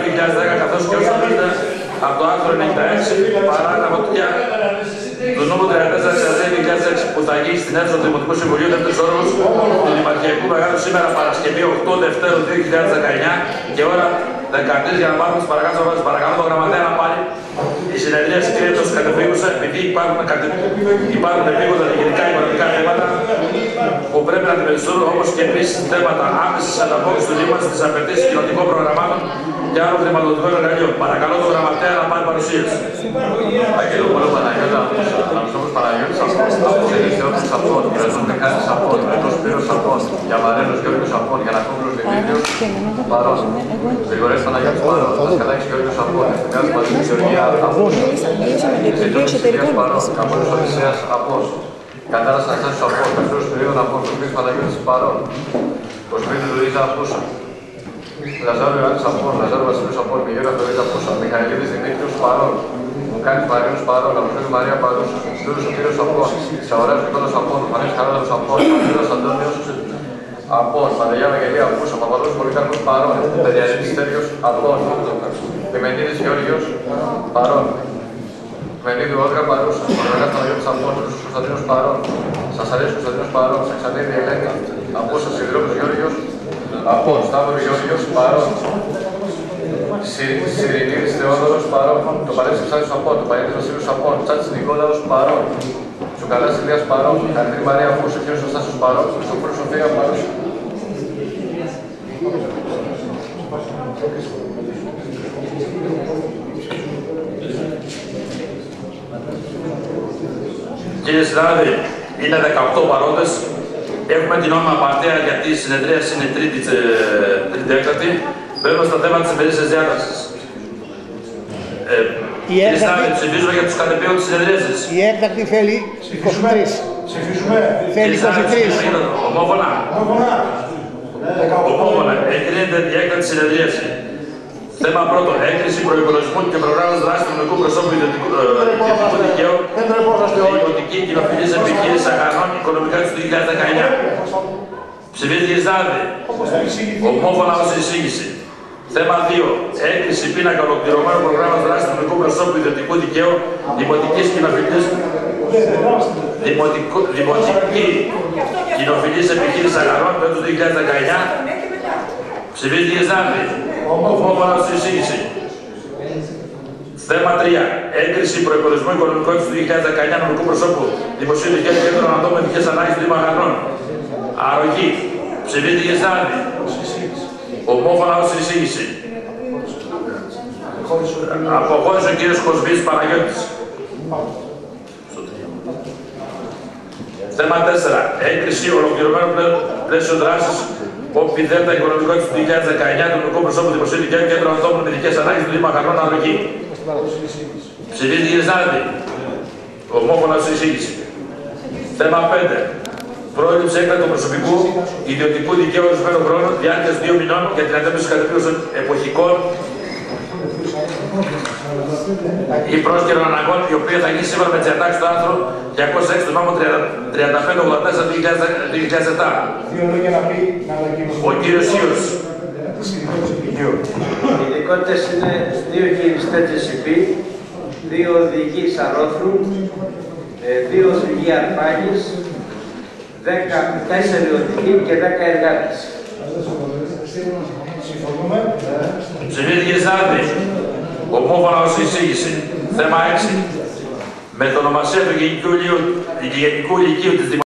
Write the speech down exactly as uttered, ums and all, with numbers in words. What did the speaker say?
δύο χιλιάδες δέκα, καθώς και όσο ορίζεται από το άρθρο ενενήντα έξι, παράγραφο τρία του νόμου τριάντα τέσσερα δύο χιλιάδες έξι, που θα γίνει στην αίθουσα του Δημοτικού Συμβουλίου δεύτερος όροφος του Δημαρχιακού Μεγάλου σήμερα Παρασκευή οκτώ Δευτέρου δύο χιλιάδες δεκαεννιά και ώρα δεκατρείς για να πάρουμε τις παρακάτω. Παρακαλώ τον γραμματέα να πάρει η συνεδρία συγκρίνεται ως κατευθύνουσα, επειδή υπάρχουν, υπάρχουν επίγοντα γενικά οικονομικά θέματα που πρέπει να αντιμετωπιστούν, όπως και επίσης θέματα άμεσης ανταπόκρισης του Δήμου στις απαιτήσεις κοινοτικών προγραμμάτων και άλλων χρηματοδοτικών εργαλείων. Παρακαλώ τον γραμματέα να πάρει παρουσίαση. Αγγελοπόλο Παναγιώτα, Αναστόπουλος Παναγιώτης Απών, Ελευθερόπουλος Απών, Γεραζών Μιχάλης Απών, Ρετός Σπύρος Απών, Γιαμαρέλος Γιώργος Απών, Γιανακόπουλος Δημήτριος παρόν, Γρηγορέας Παναγιώτης παρόν, Δασκαλάκης Γιώργος Απών, Ευθυγιάς Βασίλης Γεωργία Απών, Ζητώνης Ευθυγιάς παρόν, Καμπόνος Οδυσσέας Απών, Κατάρας Αναστάσιος Απών, Πεστρός Πυρίδων Απών, Κοσμής Παναγιώτης παρόν, Κοσμής Λουίζα Απούσα, Λαζάρου Ιωάννης Απών, Λαζάρου Βασίλης Απών, Μιγέρα Φερίδα Απούσα, Μιχαηλίδης Δημήτριος παρόν, Μουκάνης Μαρίνος παρόν, Αποφέλου Μαρία παρόν, Στούρος Σωτήριος Απών, Σαωράς Νικόλας Απών, Φανής Χαράδος Απών, Παντήρας Αντώνιος Απών, Παντελιά Βαγγελία Απούσα, Παπαδός Πολύκαρπος παρόν, Παιδιαρίτης Στέλιος Απών, Πιμενίδης Γεώργιος παρόν, Μενίδη Όλγα παρούσα, Μαργαράς Παναγιώτης Απών, Ρούσος Κωνσταντίνος παρόν, Σασαρίας Κωνσταντίνος παρόν, Σαξανίδη Ελένη Απούσα, Σιδηρόπουλος Γεώργιος Απών, Σταύρος Γεώργιος παρόν, Σιρηνίδης Θεόδωρος παρόν, το Παλέψης Ψάρης Απών, το Παλιέτης Βασίλους Απών, Τσάτσης Νικόλαος παρόν, Τσουκαλάς Ηλίας παρόν, Χαριτρή Μαρία Απούσα, Κύριος Στάσιος παρόν, Χριστοφόρος Σοφία παρόν. Κύριε συνάδελφοι, είναι δεκαοκτώ παρόντες. Έχουμε την νόμιμα απαρτία γιατί η συνεδρία είναι τρίτη, τρίτη έκτακτη. Μπαίνουμε στα θέματα της ημερήσιας διάταξης. Ε, κύριε συνάδελφοι, ψηφίζουμε για τους κατεπήγοντες συνεδρίασης. Η έκτακτη θέλει είκοσι τρεις. Ψηφίζουμε. Θέλει είκοσι τρεις. Ομόφωνα. Ομόφωνα. Εγκρίνεται η έκτακτη συνεδρίαση. Θέμα πρώτο. Έγκριση προϋπολογισμού και προγράμματος δράσης του νομικού προσώπου ιδιωτικού δικαίου. Ιδιωτική κοινοφιλής επιχείρηση Αγανών οικονομικά του δύο χιλιάδες δεκαεννιά. Ψηφίστηκε η συνάδελφοι. Ομόφωνα ως εισήγηση. Θέμα δύο. Έγκριση πίνακα ολοκληρωμένου προγράμματος δράσης του νομικού προσώπου ιδιωτικού δικαίου δημοτικής κοινοφιλής δημοτική κοινοφιλής επιχείρηση Αγανών του δύο χιλιάδες δεκαεννιά. Ψηφίστηκε η συνάδελφοι. Ομόφωνα ως εισήγηση. Θέμα τρία. Έγκριση προϋπολογισμού οικονομικών του δύο χιλιάδες δεκαεννιά νομικού προσώπου Δημοσίου Δικαίου Κέντρου Ανατόμου Ειδικές Ανάγκες του Δήμου Αγανών. Αρρωγή. Ψηφίστηκε η συνάδελφοι. Ομόφωνα ως εισήγηση. Αποχώρησε ο κύριος Κοσμής Παναγιώτης. Θέμα τέσσερα. Έγκριση ολοκληρωμένου πλαίσιο δράσης όπι δέλτα οικονομικό του δύο χιλιάδες δεκαεννιά του νομικού προσώπου Δημοσίου Δικαίου Κέντρου Ανατόμου Ειδικές Ανάγκες του Δήμου Αγανών. Αρρωγή. Ψηφίστηκε η συνάδελφοι. Ομόφωνα ως εισήγηση. Θέμα πέντε. Πρόληψη έκτακτου προσωπικού ιδιωτικού δικαίου ορισμένων χρόνων διάρκειας δύο μηνών για την αντιμετώπιση κατεπήγουσων εποχικών ή πρόσκαιρων αναγκών, η οποία θα γίνει σύμφωνα με τις διατάξεις του άρθρου διακόσια έξι του νόμου τριάντα πέντε ογδόντα τέσσερα δύο χιλιάδες επτά. Ο κύριος Σίος. Οι ειδικότητες είναι δύο χειριστές τζι σι πι, δύο οδηγοί Σαρόθρου, δύο οδηγοί Αρπάγης, τέσσερις οδηγοί και δέκα εργάτες. Ψηφίστηκε η συνάδελφοι. Ομόφωνα ως εισήγηση. Θέμα έξι. Με το ονομασία του Γενικού Λυκείου της